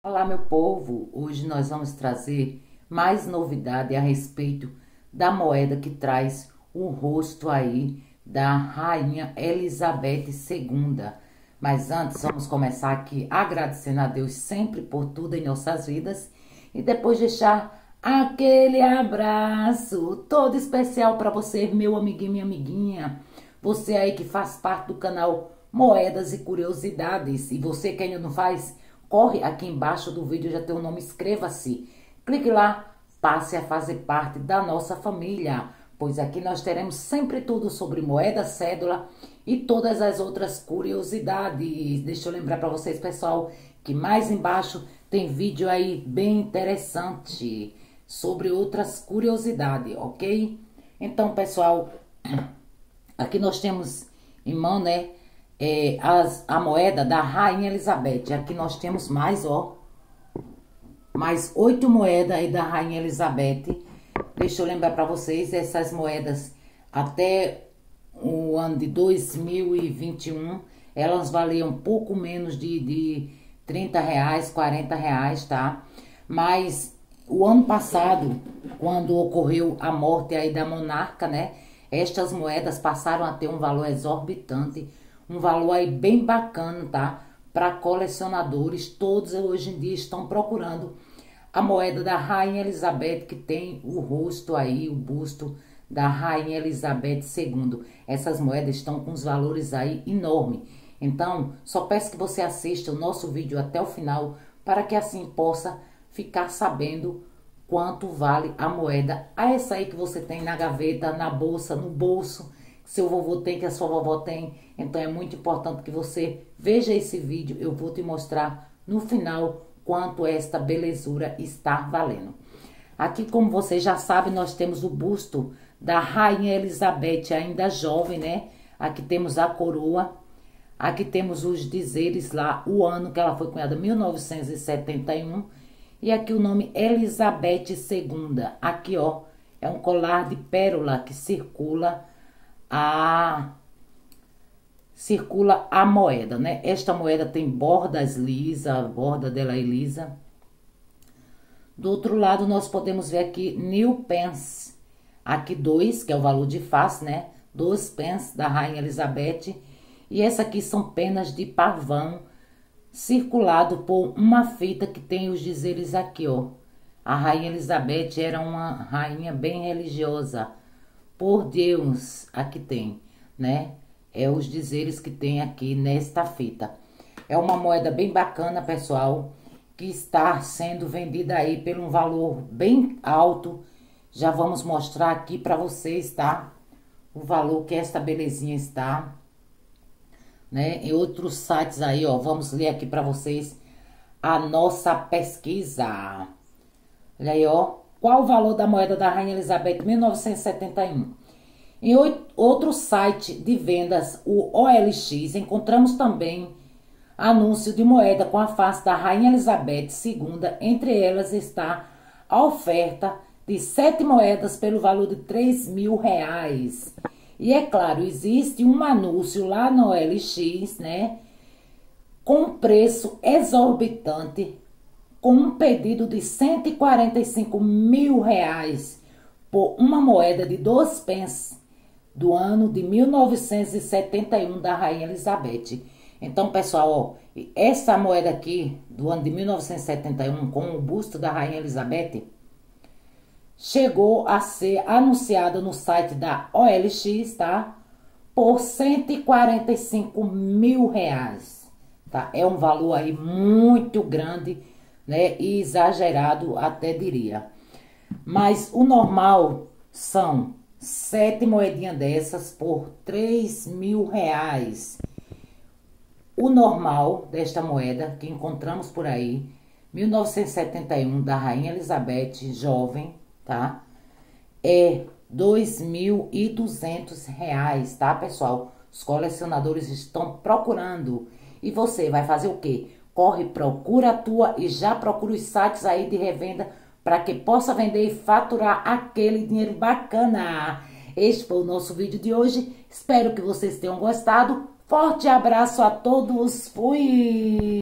Olá, meu povo! Hoje nós vamos trazer mais novidade a respeito da moeda que traz o rosto aí da Rainha Elizabeth II. Mas antes, vamos começar aqui agradecendo a Deus sempre por tudo em nossas vidas e depois deixar aquele abraço todo especial para você, meu amiguinho, minha amiguinha. Você aí que faz parte do canal Moedas e Curiosidades. E você que ainda não faz, corre aqui embaixo do vídeo, já tem o nome, inscreva-se. Clique lá, passe a fazer parte da nossa família, pois aqui nós teremos sempre tudo sobre moeda, cédula e todas as outras curiosidades. Deixa eu lembrar para vocês, pessoal, que mais embaixo tem vídeo aí bem interessante sobre outras curiosidades, ok? Então, pessoal, aqui nós temos em mão, né, a moeda da Rainha Elizabeth. Aqui nós temos mais, ó, mais 8 moedas aí da Rainha Elizabeth. Deixa eu lembrar para vocês, essas moedas até o ano de 2021, elas valiam um pouco menos de 30 reais, 40 reais, tá? Mas o ano passado, quando ocorreu a morte aí da monarca, né, estas moedas passaram a ter um valor exorbitante, um valor aí bem bacana, tá? Para colecionadores, todos hoje em dia estão procurando a moeda da Rainha Elizabeth, que tem o rosto aí, o busto da Rainha Elizabeth II. Essas moedas estão com os valores aí enormes. Então, só peço que você assista o nosso vídeo até o final, para que assim possa ficar sabendo quanto vale a moeda. Essa aí que você tem na gaveta, na bolsa, no bolso, que seu vovô tem, que a sua vovó tem. Então é muito importante que você veja esse vídeo. Eu vou te mostrar no final quanto esta belezura está valendo. Aqui, como você já sabe, nós temos o busto da Rainha Elizabeth, ainda jovem, né? Aqui temos a coroa. Aqui temos os dizeres lá, o ano que ela foi cunhada, 1971. E aqui o nome Elizabeth II. Aqui, ó, é um colar de pérola que circula a moeda, né? Esta moeda tem bordas lisas, a borda dela é lisa. Do outro lado, nós podemos ver aqui New Pence. Aqui 2, que é o valor de face, né? 2 pence da Rainha Elizabeth. E essa aqui são penas de pavão, circulado por uma fita que tem os dizeres aqui, ó. A Rainha Elizabeth era uma rainha bem religiosa. Por Deus, aqui tem, né? É os dizeres que tem aqui nesta fita. É uma moeda bem bacana, pessoal, que está sendo vendida aí por um valor bem alto. Já vamos mostrar aqui para vocês, tá? O valor que esta belezinha está, né? Em outros sites aí, ó, vamos ler aqui para vocês a nossa pesquisa. Olha aí, ó, qual o valor da moeda da Rainha Elizabeth 1971? Em outro site de vendas, o OLX, encontramos também anúncio de moeda com a face da Rainha Elizabeth II. Entre elas está a oferta de 7 moedas pelo valor de 3.000 reais. E é claro, existe um anúncio lá no OLX, né, com preço exorbitante, com um pedido de 145 mil reais por uma moeda de 2 pence do ano de 1971 da Rainha Elizabeth. Então, pessoal, ó, essa moeda aqui do ano de 1971 com o busto da Rainha Elizabeth chegou a ser anunciada no site da OLX, tá? Por 145 mil reais, tá? É um valor aí muito grande, né? E exagerado, até diria. Mas o normal são 7 moedinhas dessas por 3.000 reais. O normal desta moeda que encontramos por aí, 1971, da Rainha Elizabeth, jovem, tá? É 2.200 reais, tá, pessoal? Os colecionadores estão procurando. E você vai fazer o quê? Corre, procura a tua e já procura os sites aí de revenda para que possa vender e faturar aquele dinheiro bacana. Este foi o nosso vídeo de hoje. Espero que vocês tenham gostado. Forte abraço a todos. Fui!